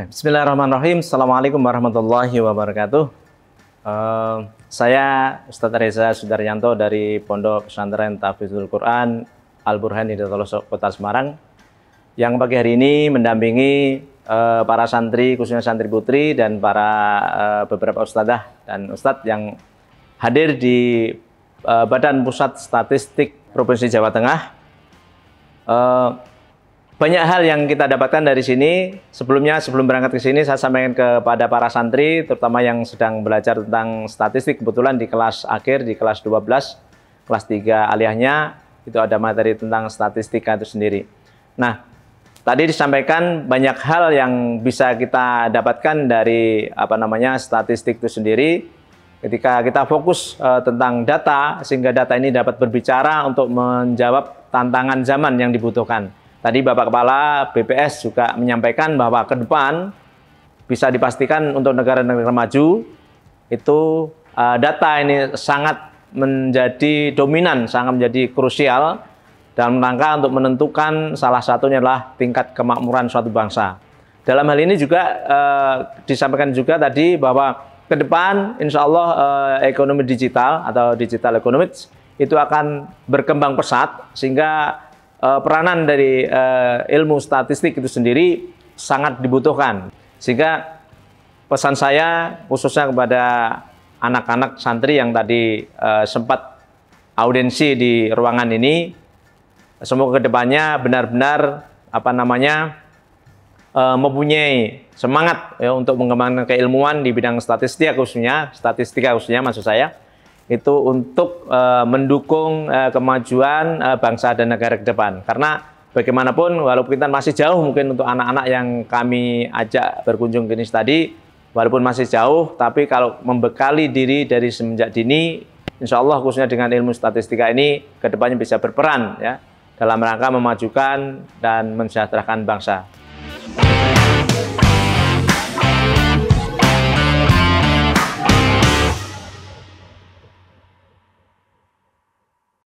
Bismillahirrahmanirrahim. Assalamualaikum warahmatullahi wabarakatuh. Saya Ustadz Reza Sudaryanto dari Pondok Pesantren Tahfidzul Quran Al-Burhan di Kota Semarang, yang pagi hari ini mendampingi para santri, khususnya santri putri dan para beberapa ustadzah dan ustadz yang hadir di Badan Pusat Statistik Provinsi Jawa Tengah. Banyak hal yang kita dapatkan dari sini. Sebelum berangkat ke sini, saya sampaikan kepada para santri, terutama yang sedang belajar tentang statistik. Kebetulan di kelas akhir, di kelas 12, kelas 3 aliyahnya, itu ada materi tentang statistika itu sendiri. Nah, tadi disampaikan banyak hal yang bisa kita dapatkan dari statistik itu sendiri. Ketika kita fokus tentang data, sehingga data ini dapat berbicara untuk menjawab tantangan zaman yang dibutuhkan. Tadi Bapak Kepala BPS juga menyampaikan bahwa ke depan bisa dipastikan untuk negara-negara maju itu data ini sangat menjadi dominan, sangat menjadi krusial dalam rangka untuk menentukan salah satunya adalah tingkat kemakmuran suatu bangsa. Dalam hal ini juga disampaikan juga tadi bahwa ke depan insya Allah ekonomi digital atau digital economics itu akan berkembang pesat, sehingga peranan dari ilmu statistik itu sendiri sangat dibutuhkan. Sehingga pesan saya khususnya kepada anak-anak santri yang tadi sempat audiensi di ruangan ini, semoga kedepannya benar-benar mempunyai semangat ya, untuk mengembangkan keilmuan di bidang statistika khususnya maksud saya, itu untuk mendukung kemajuan bangsa dan negara ke depan. Karena bagaimanapun, walaupun kita masih jauh mungkin untuk anak-anak yang kami ajak berkunjung ke sini tadi, walaupun masih jauh, tapi kalau membekali diri dari semenjak dini, insya Allah khususnya dengan ilmu statistika ini, ke depannya bisa berperan ya dalam rangka memajukan dan mensejahterakan bangsa.